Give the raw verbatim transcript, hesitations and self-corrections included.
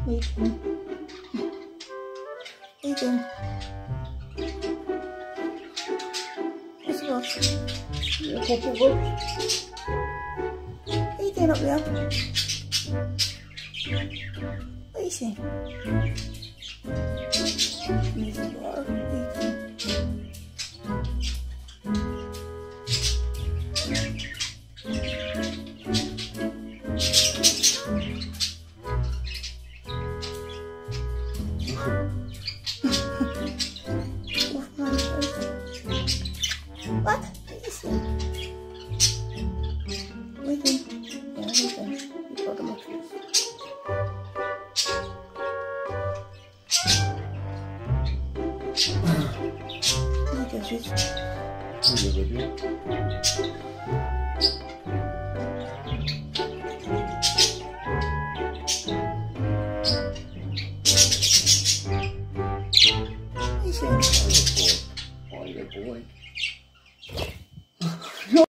Ethan. Ethan. What's the matter? Yeah, hobble, hobble. What are you doing up there? What are you saying? Easy bar, Ethan. What? What is it? Ethan. Yeah, Ethan. You got him up here. Look at this. Here's a video. He's in. Oh, yeah, boy.